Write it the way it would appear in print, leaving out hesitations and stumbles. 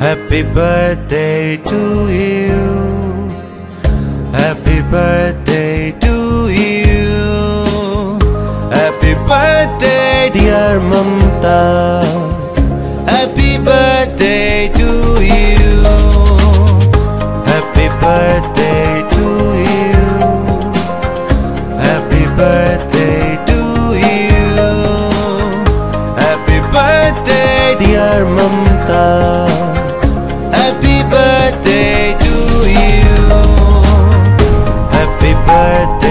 Happy birthday to you. Happy birthday to you. Happy birthday dear Mamta. Happy birthday to you. Happy birthday to you. Happy birthday to you. Happy birthday dear Mamta. Happy birthday to you. Happy birthday.